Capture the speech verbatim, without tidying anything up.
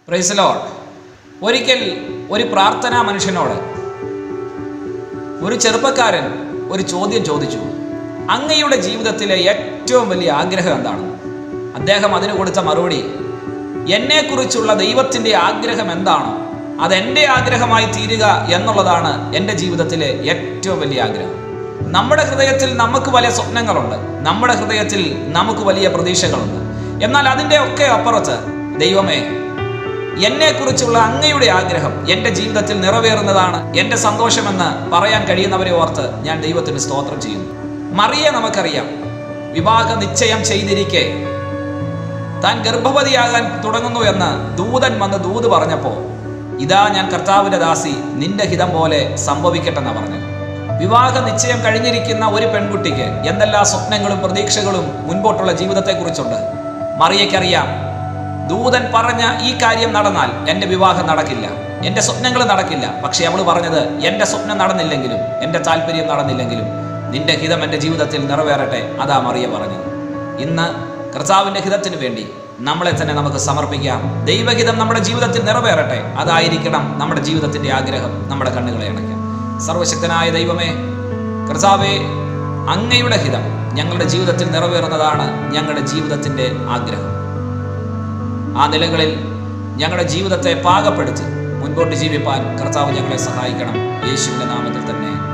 Praise the Lord. ഒരിക്കൽ ഒരു പ്രാർത്ഥനാ മനുഷ്യനോട് ഒരു ചെറുപ്പക്കാരൻ ഒരു ചോദ്യം ചോദിച്ചു. അങ്ങയുടെ ജീവിതത്തിലെ ഏറ്റവും വലിയ ആഗ്രഹം എന്താണ്? അദ്ദേഹം അതിന് കൊടുത്ത മറുപടി, എന്നെക്കുറിച്ചുള്ള ദൈവത്തിൻ്റെ ആഗ്രഹം എന്താണോ അതെൻ്റെ ആഗ്രഹമായി തീരുക എന്നുള്ളതാണ് എൻ്റെ ജീവിതത്തിലെ ഏറ്റവും വലിയ ആഗ്രഹം. നമ്മുടെ ഹൃദയത്തിൽ നമുക്ക് വലിയ സ്വപ്നങ്ങളുണ്ട്, നമ്മുടെ ഹൃദയത്തിൽ നമുക്ക് വലിയ പ്രതീക്ഷകളുണ്ട്. എന്നാൽ അതിൻ്റെ ഒക്കെ അപ്പുറത്ത് ദൈവമേ, എന്നെക്കുറിച്ചുള്ള അങ്ങയുടെ ആഗ്രഹം എൻ്റെ ജീവിതത്തിൽ നിറവേറുന്നതാണ് എൻ്റെ സന്തോഷമെന്ന് പറയാൻ കഴിയുന്നവരെ ഓർത്ത് ഞാൻ ദൈവത്തിന് സ്തോത്രം ചെയ്യുന്നു. മറിയെ നമുക്കറിയാം, വിവാഹ നിശ്ചയം ചെയ്തിരിക്കെ താൻ ഗർഭവതിയാകാൻ തുടങ്ങുന്നു എന്ന് ദൂതൻ വന്ന് ദൂത് പറഞ്ഞപ്പോൾ, ഇതാ ഞാൻ കർത്താവിൻ്റെ ദാസി, നിന്റെ ഹിതം പോലെ സംഭവിക്കട്ടെന്ന് പറഞ്ഞു. വിവാഹ നിശ്ചയം കഴിഞ്ഞിരിക്കുന്ന ഒരു പെൺകുട്ടിക്ക് എന്തെല്ലാം സ്വപ്നങ്ങളും പ്രതീക്ഷകളും മുൻപോട്ടുള്ള ജീവിതത്തെക്കുറിച്ചുണ്ട്. മറിയയ്ക്കറിയാം, ദൂതൻ പറഞ്ഞ ഈ കാര്യം നടന്നാൽ എൻ്റെ വിവാഹം നടക്കില്ല, എൻ്റെ സ്വപ്നങ്ങൾ നടക്കില്ല. പക്ഷെ അവൾ പറഞ്ഞത്, എൻ്റെ സ്വപ്നം നടന്നില്ലെങ്കിലും എൻ്റെ താല്പര്യം നടന്നില്ലെങ്കിലും നിന്റെ ഹിതം എൻ്റെ ജീവിതത്തിൽ നിറവേറട്ടെ. അതാ മറിയ പറഞ്ഞത്. ഇന്ന് കർത്താവിൻ്റെ ഹിതത്തിന് വേണ്ടി നമ്മളെ തന്നെ നമുക്ക് സമർപ്പിക്കാം. ദൈവഹിതം നമ്മുടെ ജീവിതത്തിൽ നിറവേറട്ടെ, അതായിരിക്കണം നമ്മുടെ ജീവിതത്തിൻ്റെ ആഗ്രഹം. നമ്മുടെ കണ്ണുകളെ അടയ്ക്കാം. സർവശക്തനായ ദൈവമേ, കർത്താവേ, അങ്ങയുടെ ഹിതം ഞങ്ങളുടെ ജീവിതത്തിൽ നിറവേറുന്നതാണ് ഞങ്ങളുടെ ജീവിതത്തിൻ്റെ ആഗ്രഹം. ആ നിലകളിൽ ഞങ്ങളുടെ ജീവിതത്തെ പാകപ്പെടുത്തി മുൻപോട്ട് ജീവിപ്പാൻ കർത്താവ് ഞങ്ങളെ സഹായിക്കണം. യേശുവിൻ്റെ നാമത്തിൽ തന്നെ.